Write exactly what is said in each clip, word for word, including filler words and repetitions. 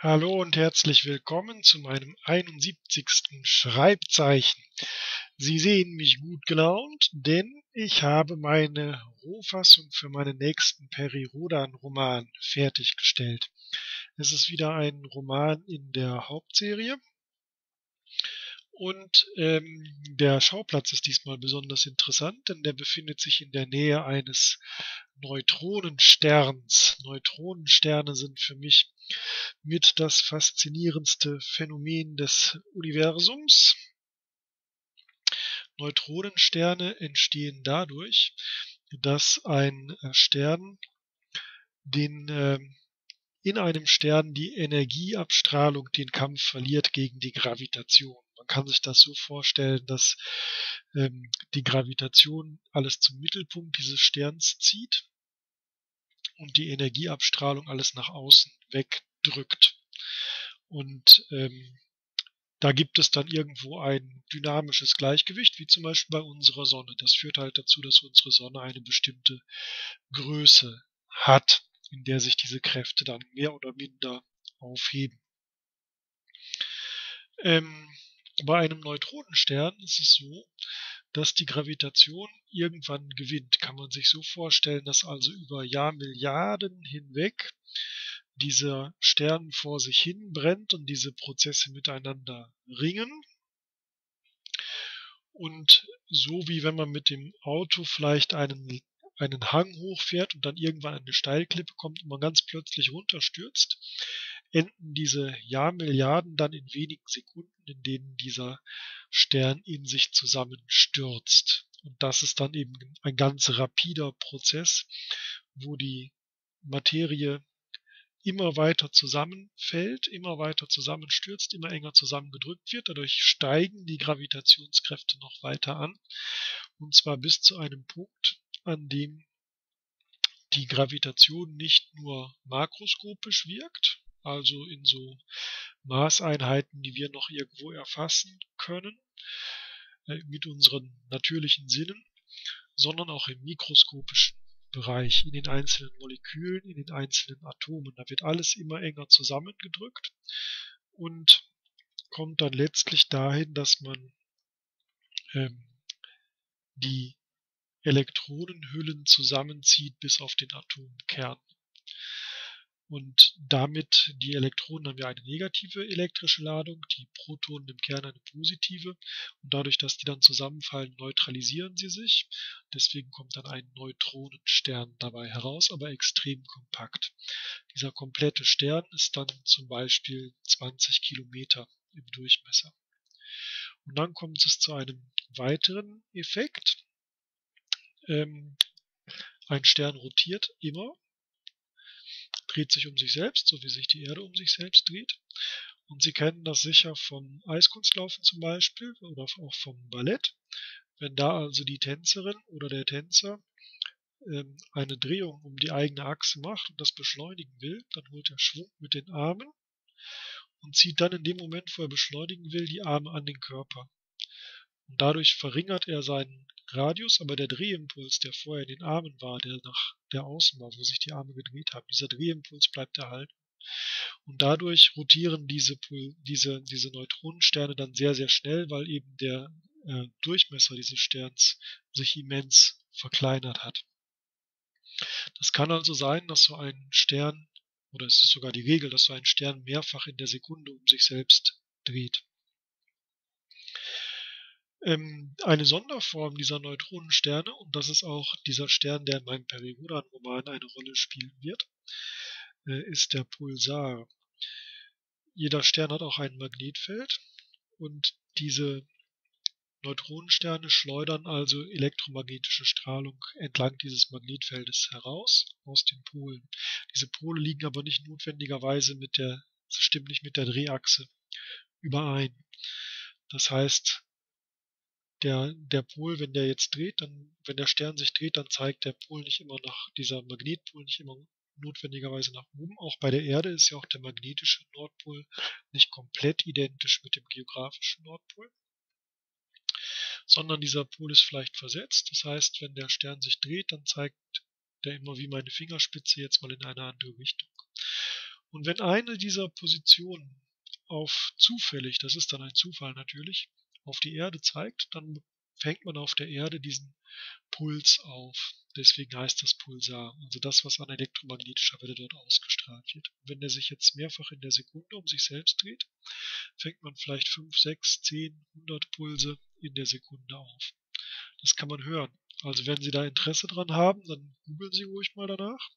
Hallo und herzlich willkommen zu meinem einundsiebzigsten Schreibzeichen. Sie sehen mich gut gelaunt, denn ich habe meine Rohfassung für meinen nächsten Peri-Rodan-Roman fertiggestellt. Es ist wieder ein Roman in der Hauptserie und ähm, der Schauplatz ist diesmal besonders interessant, denn der befindet sich in der Nähe eines Neutronensterns. Neutronensterne sind für mich mit das faszinierendste Phänomen des Universums. Neutronensterne entstehen dadurch, dass ein äh, Stern den äh, in einem Stern die Energieabstrahlung den Kampf verliert gegen die Gravitation. Man kann sich das so vorstellen, dass ähm, die Gravitation alles zum Mittelpunkt dieses Sterns zieht und die Energieabstrahlung alles nach außen wegdrückt. Und ähm, da gibt es dann irgendwo ein dynamisches Gleichgewicht, wie zum Beispiel bei unserer Sonne. Das führt halt dazu, dass unsere Sonne eine bestimmte Größe hat, in der sich diese Kräfte dann mehr oder minder aufheben. Ähm, bei einem Neutronenstern ist es so, dass die Gravitation irgendwann gewinnt. Kann man sich so vorstellen, dass also über Jahrmilliarden hinweg dieser Stern vor sich hin brennt und diese Prozesse miteinander ringen. Und so wie wenn man mit dem Auto vielleicht einen, einen Hang hochfährt und dann irgendwann an eine Steilklippe kommt und man ganz plötzlich runterstürzt, enden diese Jahrmilliarden dann in wenigen Sekunden, in denen dieser Stern in sich zusammenstürzt. Und das ist dann eben ein ganz rapider Prozess, wo die Materie immer weiter zusammenfällt, immer weiter zusammenstürzt, immer enger zusammengedrückt wird. Dadurch steigen die Gravitationskräfte noch weiter an, und zwar bis zu einem Punkt, an dem die Gravitation nicht nur makroskopisch wirkt, also in so Maßeinheiten, die wir noch irgendwo erfassen können, äh, mit unseren natürlichen Sinnen, sondern auch im mikroskopischen Bereich, in den einzelnen Molekülen, in den einzelnen Atomen. Da wird alles immer enger zusammengedrückt und kommt dann letztlich dahin, dass man ähm, die Elektronenhüllen zusammenzieht bis auf den Atomkern. Und damit die Elektronen haben ja eine negative elektrische Ladung, die Protonen im Kern eine positive. Und dadurch, dass die dann zusammenfallen, neutralisieren sie sich. Deswegen kommt dann ein Neutronenstern dabei heraus, aber extrem kompakt. Dieser komplette Stern ist dann zum Beispiel zwanzig Kilometer im Durchmesser. Und dann kommt es zu einem weiteren Effekt. Ähm, ein Stern rotiert immer, dreht sich um sich selbst, so wie sich die Erde um sich selbst dreht. Und Sie kennen das sicher vom Eiskunstlaufen zum Beispiel oder auch vom Ballett. Wenn da also die Tänzerin oder der Tänzer ähm, eine Drehung um die eigene Achse macht und das beschleunigen will, dann holt er Schwung mit den Armen und zieht dann in dem Moment, wo er beschleunigen will, die Arme an den Körper. Und dadurch verringert er seinen Radius, aber der Drehimpuls, der vorher in den Armen war, der nach der außen war, wo sich die Arme gedreht haben, dieser Drehimpuls bleibt erhalten. Und dadurch rotieren diese, diese, diese Neutronensterne dann sehr, sehr schnell, weil eben der äh, Durchmesser dieses Sterns sich immens verkleinert hat. Das kann also sein, dass so ein Stern, oder es ist sogar die Regel, dass so ein Stern mehrfach in der Sekunde um sich selbst dreht. Ähm, eine Sonderform dieser Neutronensterne, und das ist auch dieser Stern, der in meinem Peri-Rodan-Roman eine Rolle spielen wird, äh, ist der Pulsar. Jeder Stern hat auch ein Magnetfeld und diese Neutronensterne schleudern also elektromagnetische Strahlung entlang dieses Magnetfeldes heraus, aus den Polen. Diese Pole liegen aber nicht notwendigerweise mit der, stimmt nicht mit der Drehachse überein. Das heißt, der, der Pol, wenn der jetzt dreht, dann, wenn der Stern sich dreht, dann zeigt der Pol nicht immer nach, dieser Magnetpol nicht immer notwendigerweise nach oben. Auch bei der Erde ist ja auch der magnetische Nordpol nicht komplett identisch mit dem geografischen Nordpol, sondern dieser Pol ist vielleicht versetzt. Das heißt, wenn der Stern sich dreht, dann zeigt der immer wie meine Fingerspitze jetzt mal in eine andere Richtung. Und wenn eine dieser Positionen auf zufällig, das ist dann ein Zufall natürlich, auf die Erde zeigt, dann fängt man auf der Erde diesen Puls auf. Deswegen heißt das Pulsar, also das, was an elektromagnetischer Welle dort ausgestrahlt wird. Wenn der sich jetzt mehrfach in der Sekunde um sich selbst dreht, fängt man vielleicht fünf, sechs, zehn, hundert Pulse in der Sekunde auf. Das kann man hören. Also wenn Sie da Interesse dran haben, dann googeln Sie ruhig mal danach.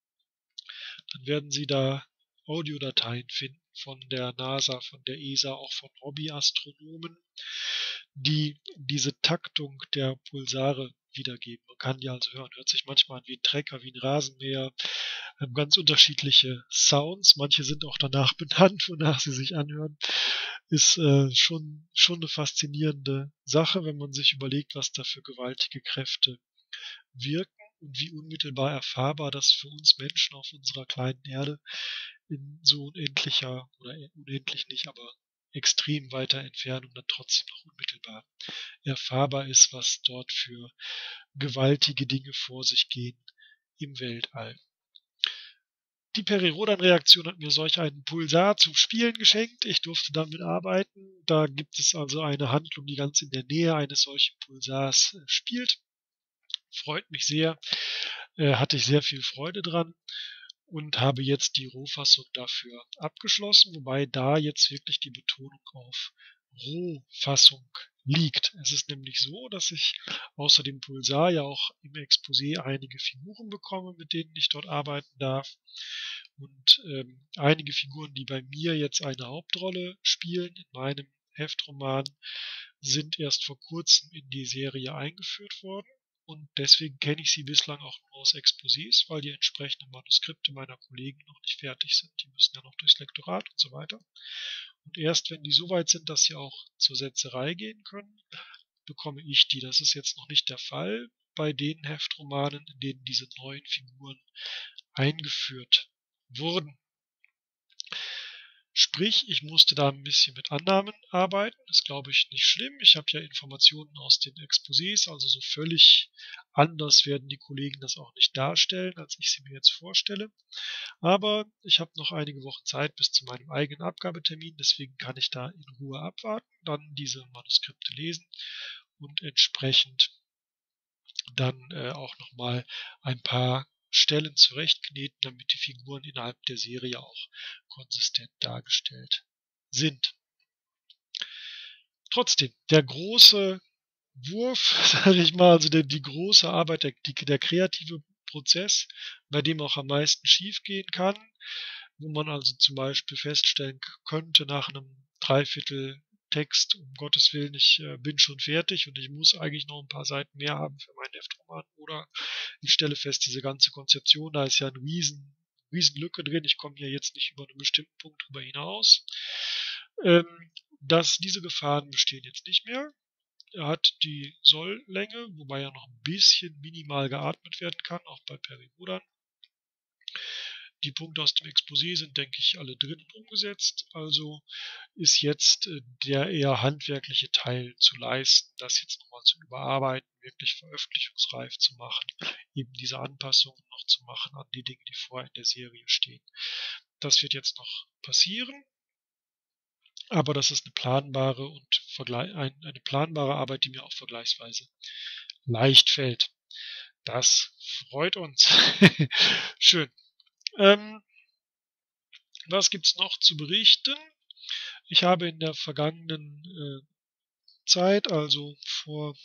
Dann werden Sie da Audiodateien finden von der NASA, von der E S A, auch von Hobbyastronomen, die diese Taktung der Pulsare wiedergeben. Man kann die also hören. Hört sich manchmal an wie ein Trecker, wie ein Rasenmäher. Haben ganz unterschiedliche Sounds. Manche sind auch danach benannt, wonach sie sich anhören. Ist äh, schon, schon eine faszinierende Sache, wenn man sich überlegt, was da für gewaltige Kräfte wirken und wie unmittelbar erfahrbar das für uns Menschen auf unserer kleinen Erde in so unendlicher, oder unendlich nicht, aber extrem weiter Entfernung dann trotzdem noch unmittelbar erfahrbar ist, was dort für gewaltige Dinge vor sich gehen im Weltall. Die Peri-Rodan-Reaktion hat mir solch einen Pulsar zum Spielen geschenkt. Ich durfte damit arbeiten. Da gibt es also eine Handlung, die ganz in der Nähe eines solchen Pulsars äh, spielt. Freut mich sehr, äh, hatte ich sehr viel Freude dran und habe jetzt die Rohfassung dafür abgeschlossen, wobei da jetzt wirklich die Betonung auf Rohfassung liegt. Es ist nämlich so, dass ich außer dem Pulsar ja auch im Exposé einige Figuren bekomme, mit denen ich dort arbeiten darf. Und ähm, einige Figuren, die bei mir jetzt eine Hauptrolle spielen in meinem Heftroman, sind erst vor kurzem in die Serie eingeführt worden. Und deswegen kenne ich sie bislang auch nur aus Exposés, weil die entsprechenden Manuskripte meiner Kollegen noch nicht fertig sind. Die müssen ja noch durchs Lektorat und so weiter. Und erst wenn die so weit sind, dass sie auch zur Setzerei gehen können, bekomme ich die. Das ist jetzt noch nicht der Fall bei den Heftromanen, in denen diese neuen Figuren eingeführt wurden. Sprich, ich musste da ein bisschen mit Annahmen arbeiten. Das glaube ich nicht schlimm. Ich habe ja Informationen aus den Exposés, also so völlig anders werden die Kollegen das auch nicht darstellen, als ich sie mir jetzt vorstelle. Aber ich habe noch einige Wochen Zeit bis zu meinem eigenen Abgabetermin, deswegen kann ich da in Ruhe abwarten, dann diese Manuskripte lesen und entsprechend dann äh, auch nochmal ein paar Stellen zurechtkneten, damit die Figuren innerhalb der Serie auch konsistent dargestellt sind. Trotzdem, der große Wurf, sage ich mal, also der, die große Arbeit, der, die, der kreative Prozess, bei dem auch am meisten schiefgehen kann, wo man also zum Beispiel feststellen könnte nach einem Dreiviertel Text, um Gottes Willen, ich äh, bin schon fertig und ich muss eigentlich noch ein paar Seiten mehr haben für meinen Heftroman. Oder ich stelle fest, diese ganze Konzeption, da ist ja eine riesen, riesen Lücke drin. Ich komme hier jetzt nicht über einen bestimmten Punkt drüber hinaus. Ähm, dass diese Gefahren bestehen jetzt nicht mehr. Er hat die Solllänge, wobei er noch ein bisschen minimal geatmet werden kann, auch bei Peri-Rodan. Die Punkte aus dem Exposé sind, denke ich, alle drin und umgesetzt. Also ist jetzt äh, der eher handwerkliche Teil zu leisten, das jetzt nochmal zu überarbeiten, wirklich veröffentlichungsreif zu machen, eben diese Anpassungen noch zu machen an die Dinge, die vorher in der Serie stehen. Das wird jetzt noch passieren, aber das ist eine planbare und eine planbare Arbeit, die mir auch vergleichsweise leicht fällt. Das freut uns. Schön. Ähm, was gibt's noch zu berichten? Ich habe in der vergangenen äh, Zeit, also vor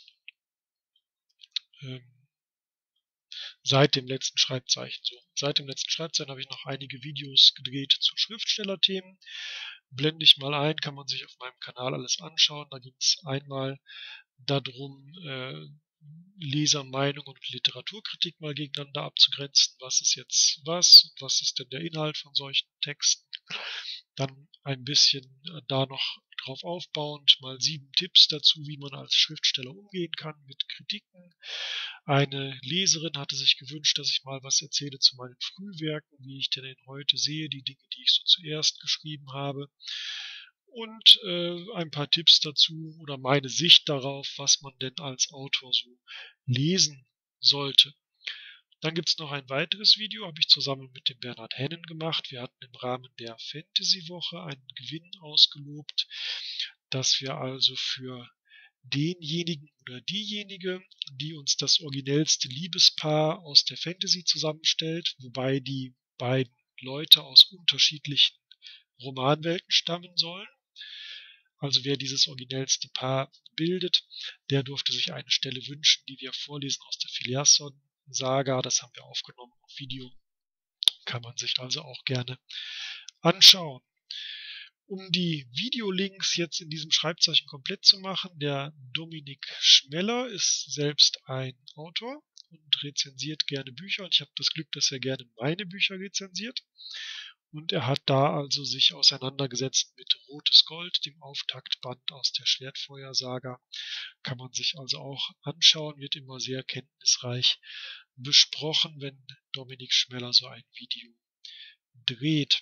ähm, seit dem letzten Schreibzeichen so, seit dem letzten Schreibzeichen habe ich noch einige Videos gedreht zu Schriftstellerthemen. Blende ich mal ein, kann man sich auf meinem Kanal alles anschauen. Da ging es einmal darum, äh, Lesermeinung und Literaturkritik mal gegeneinander abzugrenzen. Was ist jetzt was? Was ist denn der Inhalt von solchen Texten? Dann ein bisschen äh, da noch drauf aufbauend, mal sieben Tipps dazu, wie man als Schriftsteller umgehen kann mit Kritiken. Eine Leserin hatte sich gewünscht, dass ich mal was erzähle zu meinen Frühwerken, wie ich denn heute sehe, die Dinge, die ich so zuerst geschrieben habe. Und äh, ein paar Tipps dazu oder meine Sicht darauf, was man denn als Autor so lesen sollte. Dann gibt es noch ein weiteres Video, habe ich zusammen mit dem Bernhard Hennen gemacht. Wir hatten im Rahmen der Fantasy-Woche einen Gewinn ausgelobt, dass wir also für denjenigen oder diejenige, die uns das originellste Liebespaar aus der Fantasy zusammenstellt, wobei die beiden Leute aus unterschiedlichen Romanwelten stammen sollen. Also wer dieses originellste Paar bildet, der durfte sich eine Stelle wünschen, die wir vorlesen aus der Filiasson-Saga. Das haben wir aufgenommen auf Video. Kann man sich also auch gerne anschauen. Um die Videolinks jetzt in diesem Schreibzeichen komplett zu machen, der Dominik Schmeller ist selbst ein Autor und rezensiert gerne Bücher. Und ich habe das Glück, dass er gerne meine Bücher rezensiert. Und er hat da also sich auseinandergesetzt mit Rotes Gold, dem Auftaktband aus der Schwertfeuer-Saga. Kann man sich also auch anschauen, wird immer sehr kenntnisreich besprochen, wenn Dominik Schmeller so ein Video dreht.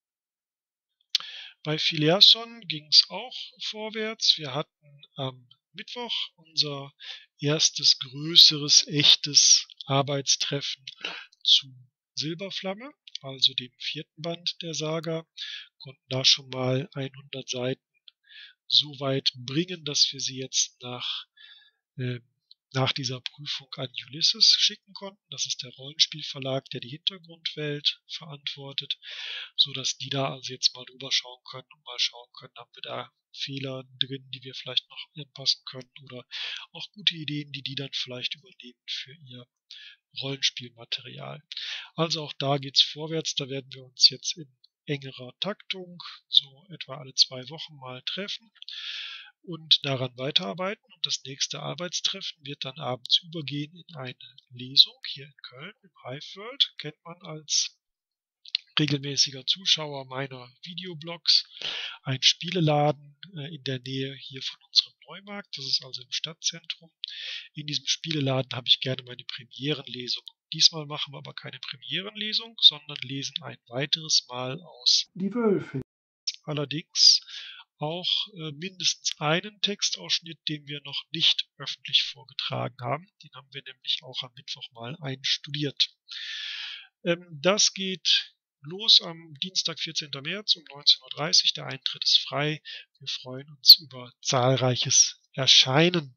Bei Filiasson ging es auch vorwärts. Wir hatten am Mittwoch unser erstes größeres, echtes Arbeitstreffen zu Silberflamme, also dem vierten Band der Saga, konnten da schon mal hundert Seiten so weit bringen, dass wir sie jetzt nach, äh, nach dieser Prüfung an Ulysses schicken konnten. Das ist der Rollenspielverlag, der die Hintergrundwelt verantwortet, so dass die da also jetzt mal drüber schauen können und mal schauen können, haben wir da Fehler drin, die wir vielleicht noch anpassen können oder auch gute Ideen, die die dann vielleicht übernehmen für ihr Rollenspielmaterial. Also auch da geht's vorwärts, da werden wir uns jetzt in engerer Taktung, so etwa alle zwei Wochen mal treffen und daran weiterarbeiten. Und das nächste Arbeitstreffen wird dann abends übergehen in eine Lesung hier in Köln im Hive World. Kennt man als regelmäßiger Zuschauer meiner Videoblogs. Ein Spieleladen äh, in der Nähe hier von unserem Neumarkt. Das ist also im Stadtzentrum. In diesem Spieleladen habe ich gerne meine Premierenlesung. Diesmal machen wir aber keine Premierenlesung, sondern lesen ein weiteres Mal aus Die Wölfe. Allerdings auch äh, mindestens einen Textausschnitt, den wir noch nicht öffentlich vorgetragen haben. Den haben wir nämlich auch am Mittwoch mal einstudiert. Ähm, das geht los am Dienstag, vierzehnten März um neunzehn Uhr dreißig. Der Eintritt ist frei. Wir freuen uns über zahlreiches Erscheinen.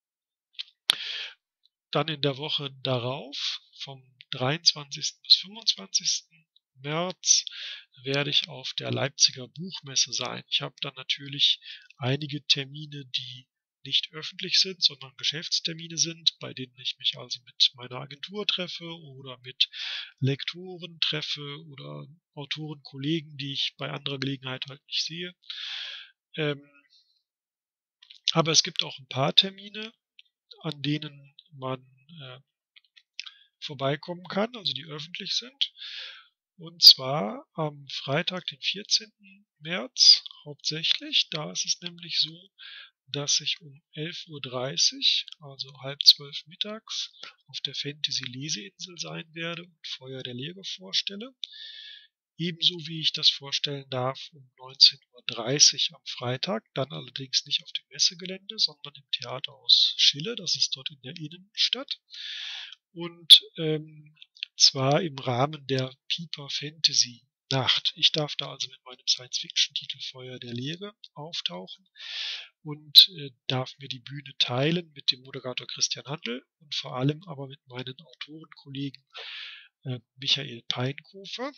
Dann in der Woche darauf, vom dreiundzwanzigsten bis fünfundzwanzigsten März, werde ich auf der Leipziger Buchmesse sein. Ich habe dann natürlich einige Termine, die nicht öffentlich sind, sondern Geschäftstermine sind, bei denen ich mich also mit meiner Agentur treffe oder mit Lektoren treffe oder Autoren, Kollegen, die ich bei anderer Gelegenheit halt nicht sehe. Ähm, aber es gibt auch ein paar Termine, an denen man äh, vorbeikommen kann, also die öffentlich sind. Und zwar am Freitag, den vierzehnten März hauptsächlich. Da ist es nämlich so, dass ich um elf Uhr dreißig, also halb zwölf mittags, auf der Fantasy-Leseinsel sein werde und Feuer der Lehre vorstelle. Ebenso wie ich das vorstellen darf um neunzehn Uhr dreißig am Freitag, dann allerdings nicht auf dem Messegelände, sondern im Theaterhaus Schille, das ist dort in der Innenstadt. Und ähm, zwar im Rahmen der Piper Fantasy Nacht. Ich darf da also mit meinem Science-Fiction-Titel Feuer der Lehre auftauchen und äh, darf mir die Bühne teilen mit dem Moderator Christian Handel und vor allem aber mit meinen Autorenkollegen äh, Michael Peinkofer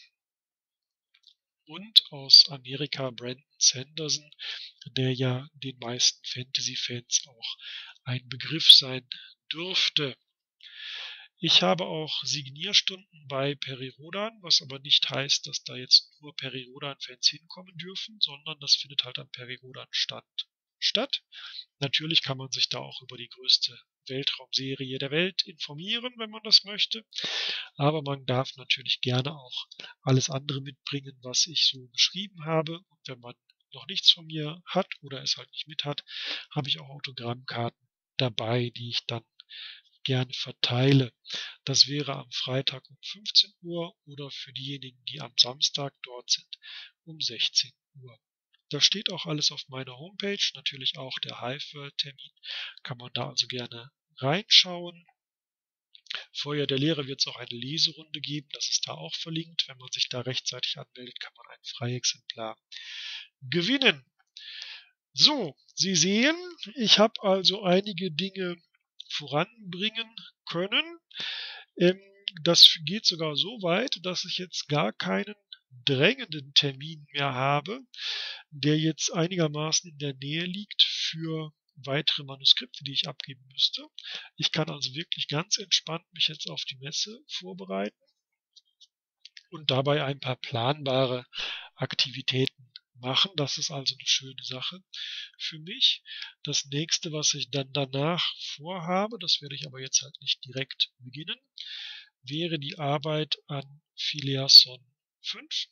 und aus Amerika Brandon Sanderson, der ja den meisten Fantasy-Fans auch ein Begriff sein dürfte. Ich habe auch Signierstunden bei Peri-Rodan, was aber nicht heißt, dass da jetzt nur Peri-Rodan-Fans hinkommen dürfen, sondern das findet halt am Peri-Rodan-Stand statt. Natürlich kann man sich da auch über die größte Weltraumserie der Welt informieren, wenn man das möchte. Aber man darf natürlich gerne auch alles andere mitbringen, was ich so beschrieben habe. Und wenn man noch nichts von mir hat oder es halt nicht mit hat, habe ich auch Autogrammkarten dabei, die ich dann gerne verteile. Das wäre am Freitag um fünfzehn Uhr oder für diejenigen, die am Samstag dort sind, um sechzehn Uhr. Da steht auch alles auf meiner Homepage, natürlich auch der Hive World Termin, kann man da also gerne reinschauen. Feuer der Lehre wird es auch eine Leserunde geben, das ist da auch verlinkt. Wenn man sich da rechtzeitig anmeldet, kann man ein Freiexemplar gewinnen. So, Sie sehen, ich habe also einige Dinge voranbringen können. Ähm, das geht sogar so weit, dass ich jetzt gar keinen drängenden Termin mehr habe, der jetzt einigermaßen in der Nähe liegt für weitere Manuskripte, die ich abgeben müsste. Ich kann also wirklich ganz entspannt mich jetzt auf die Messe vorbereiten und dabei ein paar planbare Aktivitäten machen. Das ist also eine schöne Sache für mich. Das nächste, was ich dann danach vorhabe, das werde ich aber jetzt halt nicht direkt beginnen, wäre die Arbeit an Phileason fünf,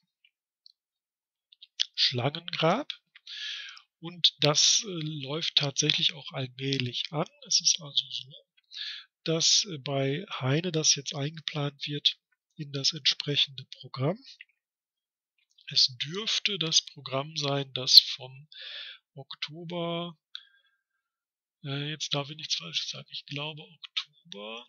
Schlangengrab. Und das äh, läuft tatsächlich auch allmählich an. Es ist also so, dass äh, bei Heine das jetzt eingeplant wird in das entsprechende Programm. Es dürfte das Programm sein, das vom Oktober, äh, jetzt darf ich nichts Falsches sagen, ich glaube Oktober,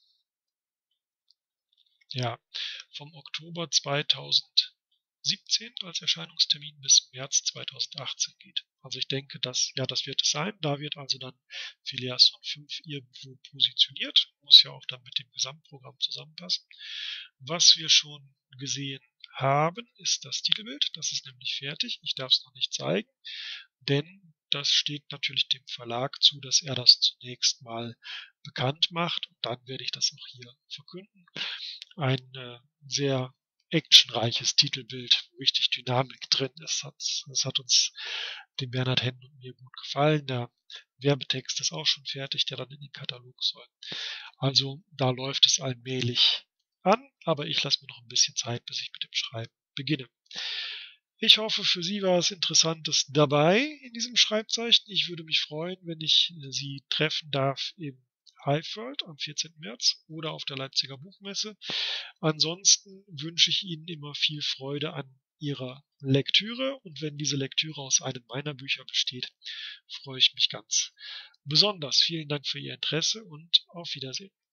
ja, vom Oktober zweitausendsiebzehn als Erscheinungstermin bis März zweitausendachtzehn geht. Also ich denke, dass, ja, das wird es sein. Da wird also dann Phileason fünf irgendwo positioniert. Muss ja auch dann mit dem Gesamtprogramm zusammenpassen. Was wir schon gesehen haben, ist das Titelbild. Das ist nämlich fertig. Ich darf es noch nicht zeigen, denn das steht natürlich dem Verlag zu, dass er das zunächst mal bekannt macht. Und dann werde ich das auch hier verkünden. Ein äh, sehr actionreiches Titelbild, wo richtig Dynamik drin ist. Das, das hat uns, dem Bernhard Henn und mir, gut gefallen. Der Werbetext ist auch schon fertig, der dann in den Katalog soll. Also da läuft es allmählich an, aber ich lasse mir noch ein bisschen Zeit, bis ich mit dem Schreiben beginne. Ich hoffe, für Sie war es Interessantes dabei in diesem Schreibzeichen. Ich würde mich freuen, wenn ich Sie treffen darf im Hive World am vierzehnten März oder auf der Leipziger Buchmesse. Ansonsten wünsche ich Ihnen immer viel Freude an Ihrer Lektüre, und wenn diese Lektüre aus einem meiner Bücher besteht, freue ich mich ganz besonders. Vielen Dank für Ihr Interesse und auf Wiedersehen.